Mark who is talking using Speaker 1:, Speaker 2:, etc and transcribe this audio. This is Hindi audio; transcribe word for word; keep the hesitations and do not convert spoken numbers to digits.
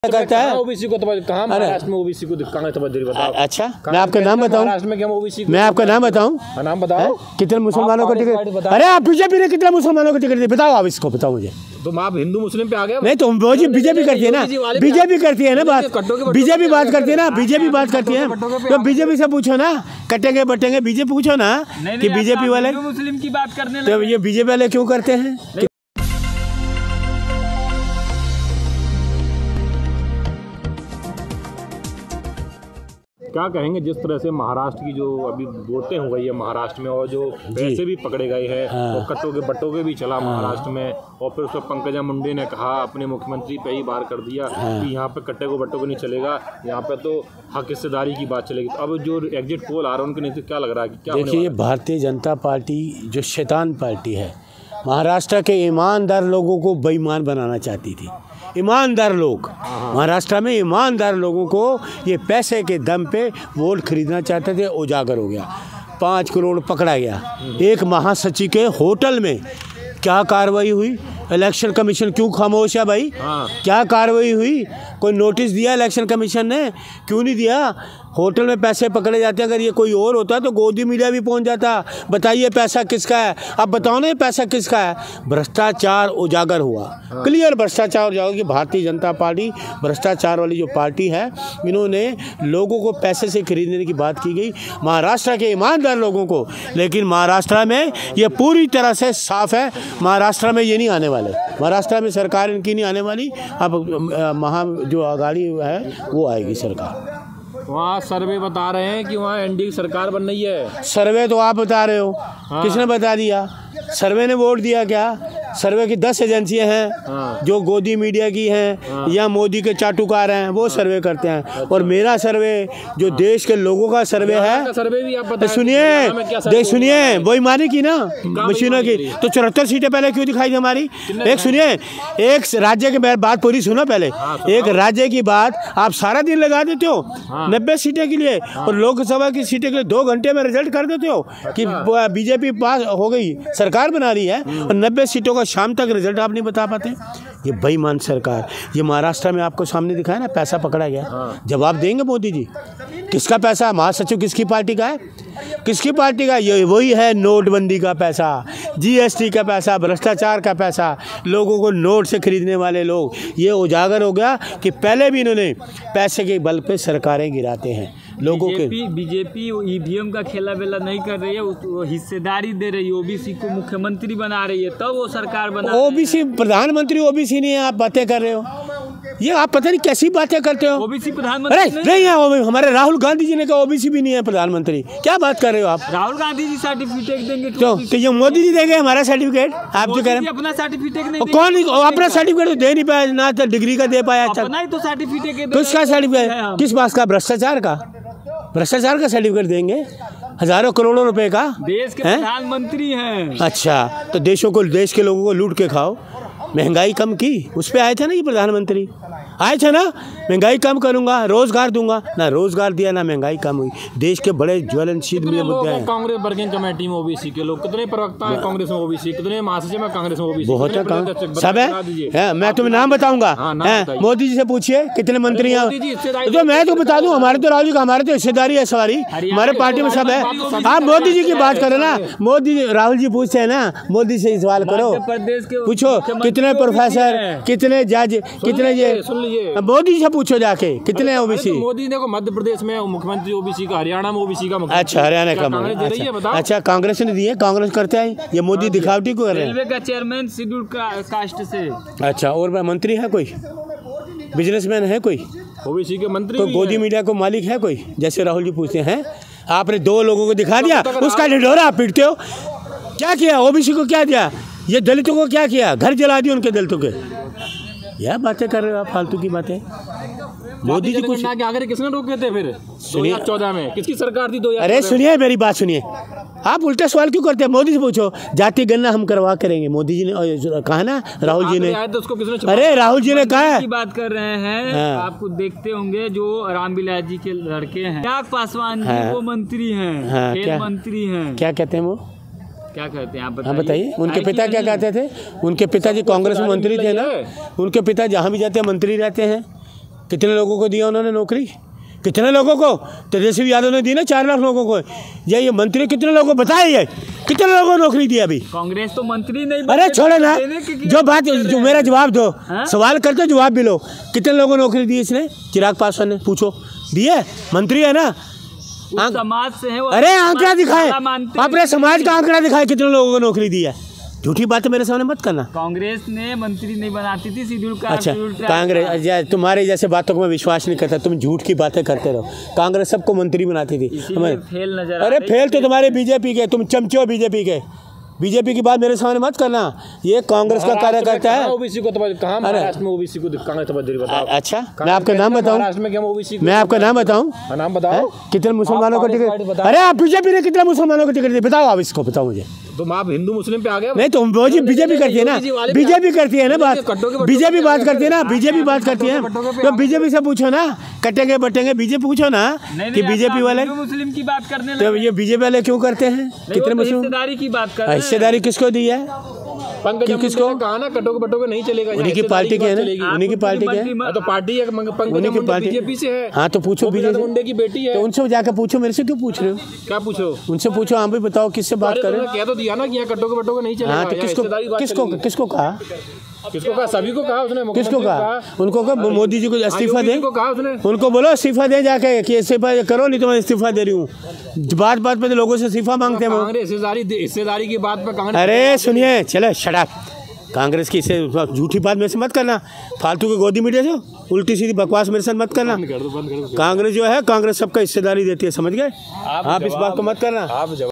Speaker 1: करता है
Speaker 2: ओबीसी को तो कहाँ महाराष्ट्र में ओबीसी को कहाँ तवज्जो बताओ।
Speaker 1: अच्छा मैं आपका नाम बताऊं,
Speaker 2: महाराष्ट्र में क्या ओबीसी
Speaker 1: मैं आपका नाम बताऊं,
Speaker 2: नाम बताओ।
Speaker 1: कितने मुसलमानों को टिकट, अरे आप बीजेपी ने कितने मुसलमानों को टिकट दी बताओ, आप इसको बताओ मुझे।
Speaker 2: तो आप हिंदू मुस्लिम पे आ गए
Speaker 1: नहीं, तो बीजेपी करती है ना, बीजेपी करती है ना बात, बीजेपी बात करती है ना, बीजेपी बात करती है, तो बीजेपी से पूछो ना, कटेंगे बटेंगे बीजेपी पूछो ना कि बीजेपी वाले
Speaker 3: मुस्लिम की बात करने
Speaker 1: तो ये बीजेपी वाले क्यों करते हैं।
Speaker 2: क्या कहेंगे जिस तरह से महाराष्ट्र की जो अभी वोटें हो गई है महाराष्ट्र में, और जो पैसे भी पकड़े गए हैं, हाँ। और कट्टों के बट्टों के भी चला, हाँ। महाराष्ट्र में, और फिर उसको पंकजा मुंडे ने कहा अपने मुख्यमंत्री पे ही बार कर दिया, हाँ। कि यहाँ पे कट्टे को बट्टों को नहीं चलेगा, यहाँ पे तो हक हिस्सेदारी की बात चलेगी। तो अब जो एग्जिट पोल आ रहा है उनके नीचे क्या लग रहा है कि क्या?
Speaker 1: देखिए, भारतीय जनता पार्टी जो शैतान पार्टी है, महाराष्ट्र के ईमानदार लोगों को बेईमान बनाना चाहती थी। ईमानदार लोग महाराष्ट्र में, ईमानदार लोगों को ये पैसे के दम पे वोट खरीदना चाहते थे। उजागर हो गया, पाँच करोड़ पकड़ा गया। एक महासचिव के होटल में क्या कार्रवाई हुई? इलेक्शन कमीशन क्यों खामोश है भाई? हाँ। क्या कार्रवाई हुई? कोई नोटिस दिया इलेक्शन कमीशन ने? क्यों नहीं दिया? होटल में पैसे पकड़े जाते हैं। अगर ये कोई और होता तो गोदी मीडिया भी पहुंच जाता, बताइए पैसा किसका है, अब बताओ ना ये पैसा किसका है। भ्रष्टाचार उजागर हुआ, हाँ। क्लियर भ्रष्टाचार उजागर कि भारतीय जनता पार्टी भ्रष्टाचार वाली जो पार्टी है, इन्होंने लोगों को पैसे से खरीदने की बात की गई, महाराष्ट्र के ईमानदार लोगों को। लेकिन महाराष्ट्र में ये पूरी तरह से साफ है, महाराष्ट्र में ये नहीं आने वाले, महाराष्ट्र में सरकार इनकी नहीं आने वाली। अब महा जो अगाड़ी है वो आएगी सरकार।
Speaker 2: वहाँ सर्वे बता रहे हैं कि वहाँ एनडीए की सरकार बन रही है।
Speaker 1: सर्वे तो आप बता रहे हो, हाँ। किसने बता दिया? सर्वे ने वोट दिया क्या? सर्वे की दस एजेंसियां हैं, हाँ। जो गोदी मीडिया की हैं, हाँ। या मोदी के चाटुकार हैं, वो हाँ। सर्वे करते हैं। अच्छा। और मेरा सर्वे जो हाँ। देश के लोगों का सर्वे है, सर्वे भी आप सुनिए, देख सुनिए, वही मानी की ना मशीनों की, तो चौहत्तर सीटें पहले क्यों दिखाई दी हमारी? एक सुनिए, एक राज्य की बात पूरी सुनो पहले। एक राज्य की बात आप सारा दिन लगा देते हो नब्बे सीटें के लिए, और लोकसभा की सीटें के लिए दो घंटे में रिजल्ट कर देते हो कि बीजेपी पास हो गई, सरकार बना रही है, और नब्बे सीटों का शाम तक रिजल्ट आप नहीं बता पाते। ये बेईमान सरकार। ये महाराष्ट्र में आपको सामने दिखाया ना, पैसा पकड़ा गया, हाँ। जवाब देंगे मोदी जी। किसका पैसा? महासचिव किसकी पार्टी का है? किसकी पार्टी का? ये वही है, नोटबंदी का पैसा, जीएसटी का पैसा, भ्रष्टाचार का पैसा, लोगों को नोट से खरीदने वाले लोग। ये उजागर हो गया कि पहले भी इन्होंने पैसे के बल पे सरकारें गिराते हैं लोगों के।
Speaker 3: बीजेपी ईवीएम का खेला बेला नहीं कर रही है, वो हिस्सेदारी दे रही है, ओबीसी को मुख्यमंत्री बना रही है, तब तो वो सरकार बना।
Speaker 1: ओबीसी प्रधानमंत्री ओबीसी नहीं है, आप बातें कर रहे हो, ये आप पता नहीं कैसी बातें करते हो।
Speaker 3: ओबीसी प्रधानमंत्री
Speaker 1: नहीं है, हमारे राहुल गांधी जी ने कहा ओबीसी भी नहीं है प्रधानमंत्री। क्या बात कर रहे हो आप?
Speaker 3: राहुल गांधी जी सर्टिफिकेट देंगे
Speaker 1: तो, तो ये मोदी जी देंगे हमारा सर्टिफिकेट? आप जो कह रहे हैं
Speaker 3: अपना सर्टिफिकेट नहीं,
Speaker 1: कौन अपना सर्टिफिकेट दे नहीं पाया, ना तो डिग्री का दे पाया।
Speaker 3: अच्छा, तो सर्टिफिकेट
Speaker 1: किसका सर्टिफिकेट? किस बात का? भ्रष्टाचार का, भ्रष्टाचार का सर्टिफिकेट देंगे, हजारों करोड़ों रुपए का।
Speaker 3: देश के प्रधानमंत्री हैं।
Speaker 1: अच्छा, तो देशों को, देश के लोगों को लूट के खाओ। महंगाई कम की, उस पे आए थे ना ये प्रधानमंत्री, आए थे ना, महंगाई कम करूंगा, रोजगार दूंगा, ना रोजगार दिया ना महंगाई कम हुई। देश के बड़े ज्वलनशील मुद्दे हैं।
Speaker 2: कांग्रेस वर्किंग कमेटी में ओबीसी के लोग कितने प्रवक्ता हैं कांग्रेस में ओबीसी, कितने महासचिव हैं कांग्रेस में ओबीसी? बहुत है,
Speaker 1: सब है। मैं तुम्हें नाम बताऊंगा, मोदी जी से पूछिए कितने मंत्री हैं, तो मैं तो बता दूं, हमारे तो राहुल जी का, हमारे तो हिस्सेदारी है सारी, हमारे पार्टी में सब है। आप मोदी जी की बात करो ना, मोदी राहुल जी पूछते हैं ना, मोदी से सवाल करो, पूछो कितने प्रोफेसर, कितने जज, कितने ये, मोदी से पूछो जाके कितने ओबीसी।
Speaker 2: मोदी देखो मध्य प्रदेश में मुख्यमंत्री ओबीसी का, हरियाणा में ओबीसी का।
Speaker 1: अच्छा, हरियाणा का। अच्छा, कांग्रेस ने दिए, कांग्रेस करते हैं, ये मोदी दिखावटी को कर रहे हैं।
Speaker 3: रेलवे का चेयरमैन शेड्यूल कास्ट से।
Speaker 1: अच्छा, और मंत्री है कोई? बिजनेसमैन है कोई?
Speaker 2: ओबीसी के मंत्री?
Speaker 1: तो गोदी मीडिया को मालिक है कोई? जैसे राहुल जी पूछते हैं, आपने दो लोगों को दिखा दिया, उसका ढिढोरा आप पीटते हो। क्या किया ओबीसी को? क्या दिया? ये दलितों को क्या किया? घर जला दिए उनके दलितों के। यह बातें कर रहे हो आप, फालतू की बातें। मोदी जी कुछ
Speaker 2: आगे किसने रोके थे फिर दो हज़ार चौदह में? किसकी सरकार थी दो हज़ार?
Speaker 1: अरे सुनिए मेरी बात सुनिए, आप उल्टा सवाल क्यों करते हैं? मोदी से पूछो, जाति गणना हम करवा करेंगे। मोदी जी ने कहा ना, राहुल जी ने, अरे राहुल जी ने कहा
Speaker 3: की बात कर रहे हैं। हाँ। आपको देखते होंगे जो रामविलास जी के लड़के हैं, त्याग पासवान जी, वो मंत्री हैं, खेल मंत्री हैं।
Speaker 1: क्या कहते हैं वो?
Speaker 3: क्या कहते हैं आप
Speaker 1: बताइए? उनके पिता क्या कहते थे? उनके पिताजी कांग्रेस में मंत्री थे ना, उनके पिता जहाँ भी जाते हैं मंत्री रहते हैं। कितने लोगों को दिया उन्होंने नौकरी, कितने लोगों को? तेजस्वी यादव ने दी ना चार लाख लोगों को। ये ये मंत्री कितने लोगों को बताए, ये कितने लोगों को नौकरी दी अभी?
Speaker 3: कांग्रेस तो मंत्री नहीं।
Speaker 1: अरे छोड़ो ना, जो बात जो मेरा जवाब दो, सवाल करते जवाब भी लो। कितने लोगों को नौकरी दी इसने? चिराग पासवान ने, पूछो दिए? मंत्री है ना,
Speaker 3: समाज से है।
Speaker 1: अरे आंकड़ा दिखाए, अपने समाज का आंकड़ा दिखाए कितने लोगों को नौकरी दी है। झूठी बातें मेरे सामने मत करना।
Speaker 3: कांग्रेस ने मंत्री नहीं बनाती थी, शेड्यूल कास्ट।
Speaker 1: अच्छा, कांग्रेस तुम्हारे जैसे बातों को मैं विश्वास नहीं करता, तुम झूठ की बातें करते रहो। कांग्रेस सबको मंत्री बनाती थी।
Speaker 3: फेल नजर।
Speaker 1: अरे फेल तो तुम्हारे बीजेपी के, तुम चमचे हो बीजेपी के। बीजेपी की बात मेरे सामने मत करना, ये कांग्रेस का कार्यकर्ता है।
Speaker 2: ओबीसी को कहां महाराष्ट्र में ओबीसी को कांग्रेस तवज्जो बताओ।
Speaker 1: अच्छा, मैं आपका नाम बताऊं?
Speaker 2: महाराष्ट्र में क्या ओबीसी?
Speaker 1: मैं आपका नाम बताऊं?
Speaker 2: नाम बताओ।
Speaker 1: कितने मुसलमानों को टिकट? अरे आप बीजेपी ने कितने मुसलमानों को टिकट दी, बताओ आप इसको, बताओ मुझे।
Speaker 2: तुम आप हिंदू मुस्लिम पे आ गए?
Speaker 1: नहीं तो बीजेपी करती है ना, बीजेपी करती है ना बात, बीजेपी बात करती है ना, बीजेपी बात करती है। तो बीजेपी से पूछो ना, कटेंगे बटेंगे बीजेपी पूछो ना कि बीजेपी वाले
Speaker 3: मुस्लिम की बात करने
Speaker 1: तो ये बीजेपी वाले क्यों करते हैं? कितने मुस्लिम
Speaker 3: हिस्सेदारी की बात कर रहे हैं।
Speaker 1: हिस्सेदारी किसको दी है?
Speaker 2: पंकज किसको कहा ना, कटोगे बटोगे नहीं चलेगा।
Speaker 1: उन्हीं की पार्टी के है ना, उन्हीं की पार्टी के है
Speaker 2: तो पार्टी है, पंकज बीजेपी से है।
Speaker 1: हाँ तो पूछो, बीजेपी
Speaker 2: मुंडे की बेटी है,
Speaker 1: तो उनसे जाकर पूछो, मेरे से क्यों पूछ रहे हो?
Speaker 2: क्या पूछो? उनसे
Speaker 1: पूछो, आप भी बताओ किससे बात कर रहे हो?
Speaker 2: कह तो दिया ना कि यहाँ कटोगे बटोगे नहीं चलेगा।
Speaker 1: हाँ तो किसको किसको किसको कहा?
Speaker 2: किसको कहा? सभी को कहा उसने।
Speaker 1: किसको कहा? उनको कहा मोदी जी को इस्तीफा दे,
Speaker 2: कहा उसने।
Speaker 1: उनको बोलो इस्तीफा दे जाके कि इस्तीफा करो, नहीं तो मैं इस्तीफा दे रही हूँ। बात बात पे तो लोगों से इस्तीफा मांगते हैं।
Speaker 2: हिस्सेदारी हिस्सेदारी की बात पे कांग्रेस।
Speaker 1: अरे सुनिए, चले शट अप। कांग्रेस की से झूठी बात मेरे से मत करना, फालतू के गोदी मीडिया से उल्टी सीधी बकवास मेरे साथ मत करना। कांग्रेस जो है, कांग्रेस सबका हिस्सेदारी देती है, समझ गए आप? इस बात को मत करना।